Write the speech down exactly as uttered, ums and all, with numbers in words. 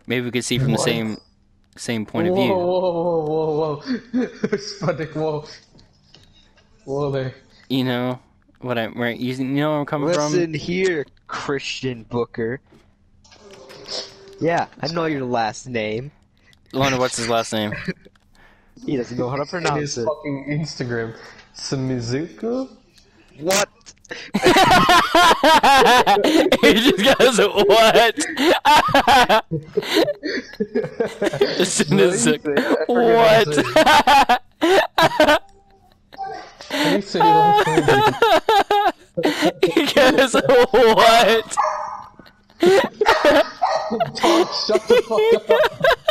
Maybe we could see from the What? same same point whoa, of view. Whoa, whoa, whoa, whoa, whoa. Spudic, whoa. Whoa there. You know what I'm right? You know where I'm coming Listen from. here, Christian Booker. Yeah, I know your last name. Wonder what's his last name? He doesn't know how to In pronounce his it. fucking Instagram. Samizuku? What? He just goes what? As soon as it, what? How do you say your last name? He goes what? Dog, shut the fuck up.